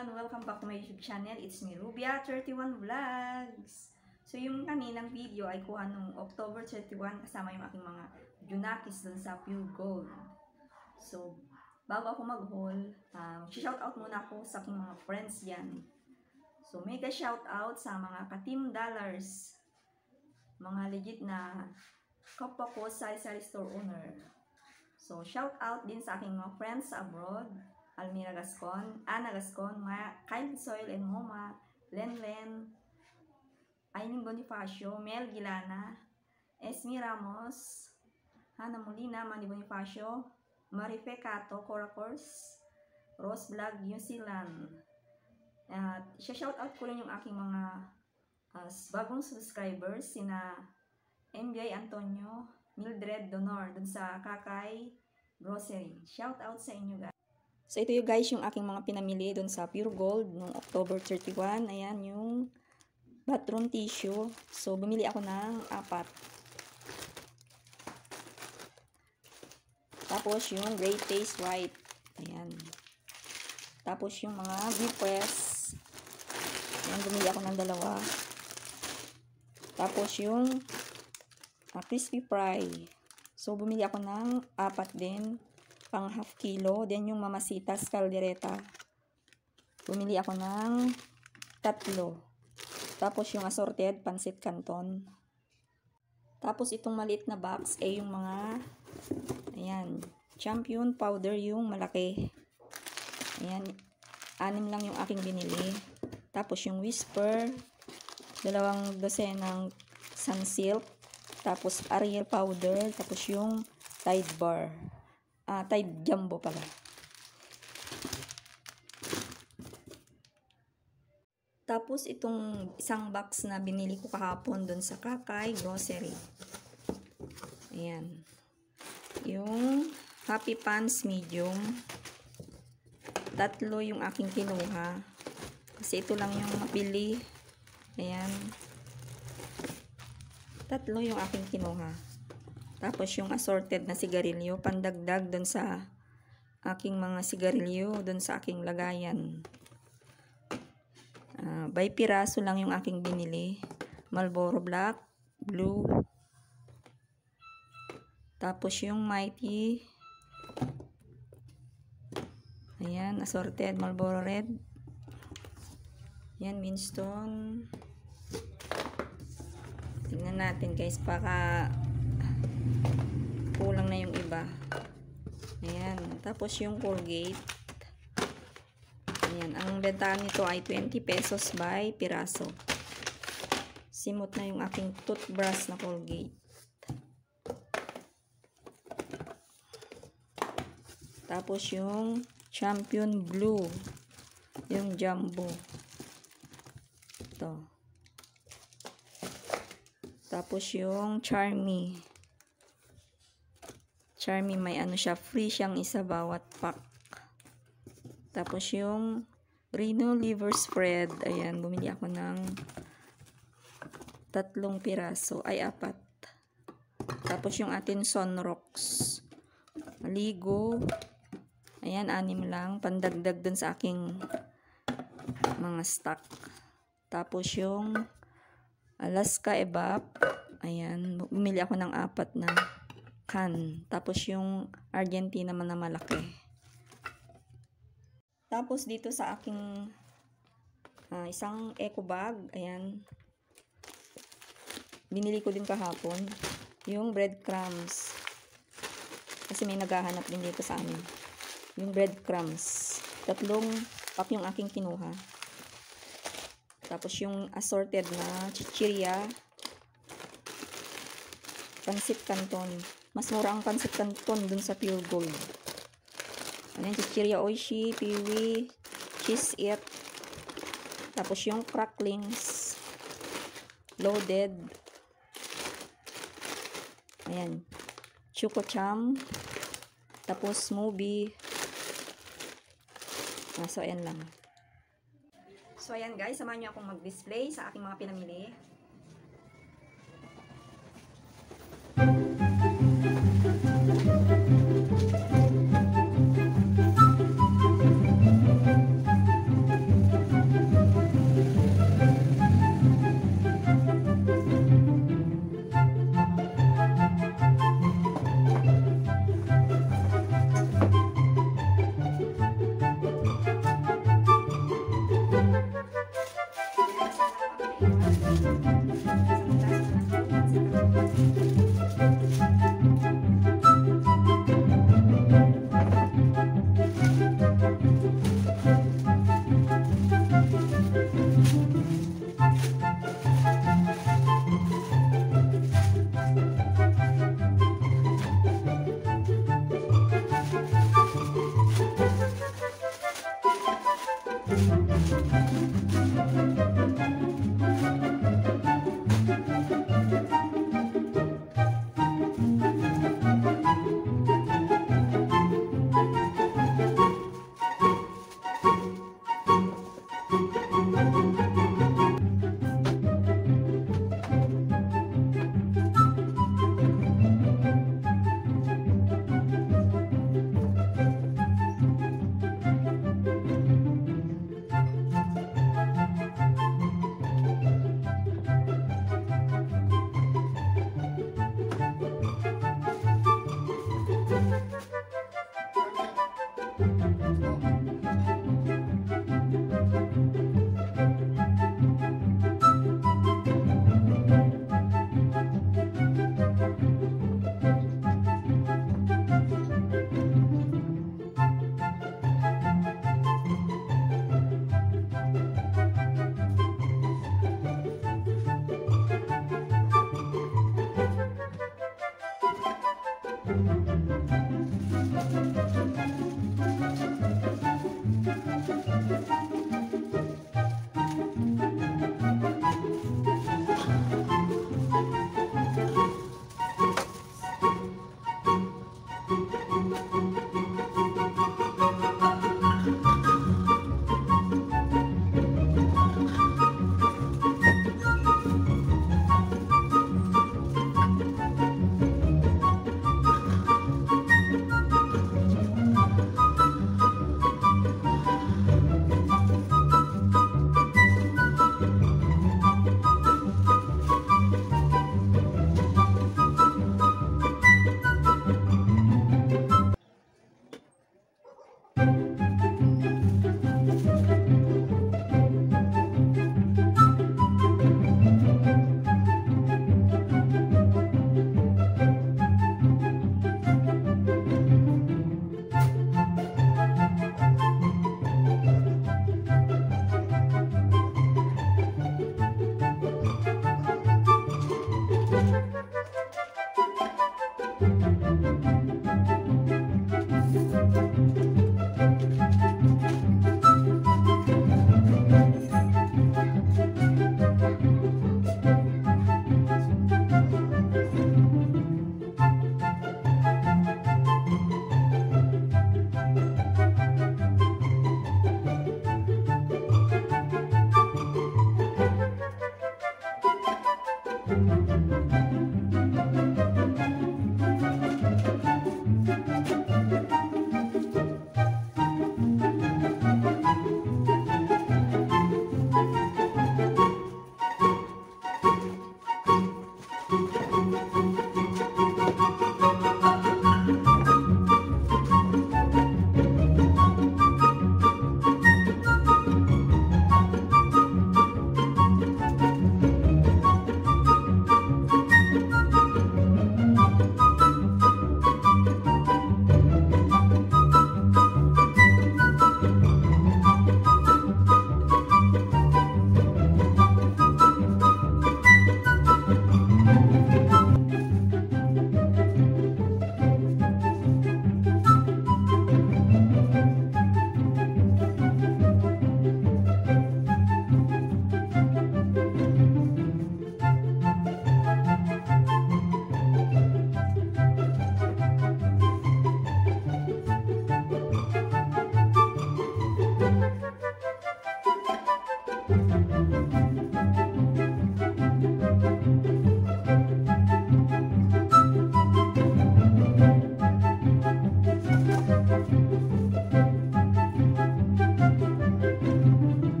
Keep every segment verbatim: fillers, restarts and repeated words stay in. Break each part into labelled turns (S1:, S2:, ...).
S1: everyone! Welcome back to my YouTube channel. It's me, Rubia thirty-one Vlogs. So yung kaninang video ay kuha nung October thirty-one kasama yung aking mga Junakis dun sa Pure Gold. So, bago ako mag-haul, um, shoutout muna ako sa aking mga friends yan. So, mega shoutout sa mga ka-Team Dollars, mga legit na kapwa ko sari-sari store owner. So, shoutout din sa aking mga friends sa abroad, Almira Gascon, Ana Gascon, Kind Soil and Moma, Len Len, Aileen Bonifacio, Mel Gilana, Esmi Ramos, Hana Molina, Manny Bonifacio, Marife Cato, Cora Course, Rose Vlog, New Zealand. At uh, shoutout ko rin yung aking mga uh, bagong subscribers, sina M J Antonio, Mildred Donor, dun sa Kakay Grocery. Shoutout sa inyo guys. So, ito yung guys, yung aking mga pinamili doon sa Pure Gold noong October thirty-one. Ayan, yung bathroom tissue. So, bumili ako ng apat. Tapos, yung Great Taste White. Ayan. Tapos, yung mga beef press. Ayan, bumili ako ng dalawa. Tapos, yung uh, crispy fry. So, bumili ako ng apat din. Pang half kilo. Then yung Mamasitas Caldereta. Bumili ako ng tatlo. Tapos yung assorted Pancit Canton. Tapos itong maliit na box ay yung mga ayan, Champion powder yung malaki. Ayan, anim lang yung aking binili. Tapos yung Whisper, dalawang dosenang Sunsilk. Tapos Ariel powder. Tapos yung Tide bar. Ah, Tide Jumbo pala. Tapos itong isang box na binili ko kahapon doon sa Kakay Grocery. Ayan. Yung Happy Pants medium. Tatlo yung aking kinuha. Kasi ito lang yung mapili. Ayan. Tatlo yung aking kinuha. Tapos yung assorted na sigarilyo, pandagdag doon sa aking mga sigarilyo, doon sa aking lagayan. Uh, by piraso lang yung aking binili. Marlboro Black, Blue. Tapos yung Mighty. Ayan, assorted Marlboro Red. Ayan, Winston. Tingnan natin guys, baka kulang na yung iba. Ayan. Tapos yung Colgate. Ayan. Ang bentahan nito ay twenty pesos by piraso. Simot na yung aking toothbrush na Colgate. Tapos yung Champion Blue. Yung Jumbo. Ito. Tapos yung Charmy. Charmy, may ano siya, free siyang isa bawat pack. Tapos yung Reno liver spread, ayan, bumili ako ng tatlong piraso, ay apat. Tapos yung atin Sunrocks, Ligo, ayan, anim lang, pandagdag dun sa aking mga stock. Tapos yung Alaska Evap, ayan, bumili ako ng apat na can. Tapos yung Argentina man na malaki. Tapos dito sa aking uh, isang eco bag, ayan, binili ko din kahapon yung breadcrumbs. Kasi may naghahanap din dito sa amin. Yung breadcrumbs. Tatlong pack yung aking kinuha. Tapos yung assorted na chichirya, Pancit Canton. Mas mura ang Pancit Canton dun sa Pure Gold. Ayan, chichirya Oishi, Piwi, Cheese It. Tapos yung cracklings, loaded. Ayan, Choco Cham. Tapos Movie. Ah, so, ayan lang. So, ayan guys, samahan nyo akong mag-display sa aking mga pinamili.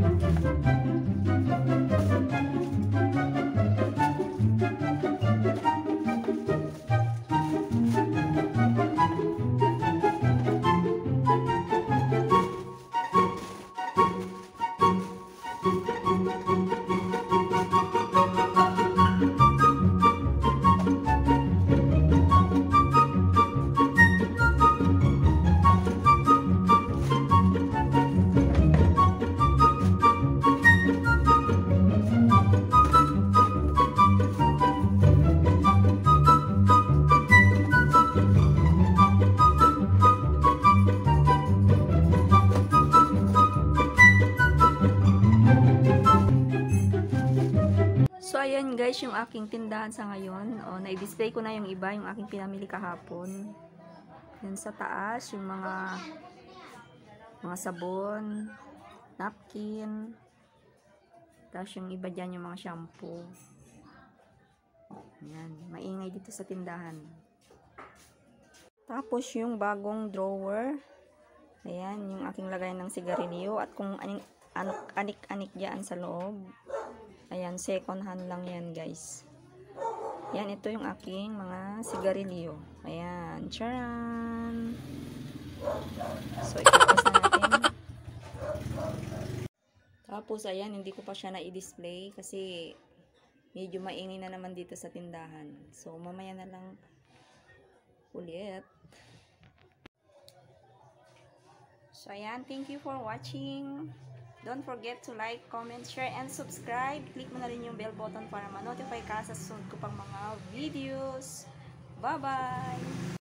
S1: So, ayan guys, yung aking tindahan sa ngayon. O, na-display ko na yung iba, yung aking pinamili kahapon. Yan sa taas, yung mga mga sabon, napkin. Tapos yung iba dyan, yung mga shampoo. Yan, maingay dito sa tindahan. Tapos yung bagong drawer. Ayan, yung aking lagayan ng sigarilyo. At kung anik-anik dyan sa loob. Ayan, second hand lang yan guys. Yan, ito yung aking mga sigarilyo. Ayan, charan! So, ipipas na natin. Tapos, ayan, hindi ko pa siya na-i-display kasi medyo maingay na naman dito sa tindahan. So, mamaya na lang ulit. So, ayan, thank you for watching. Don't forget to like, comment, share, and subscribe. Click mo na rin yung bell button para ma-notify ka sa susunod ko pang mga videos. Bye-bye!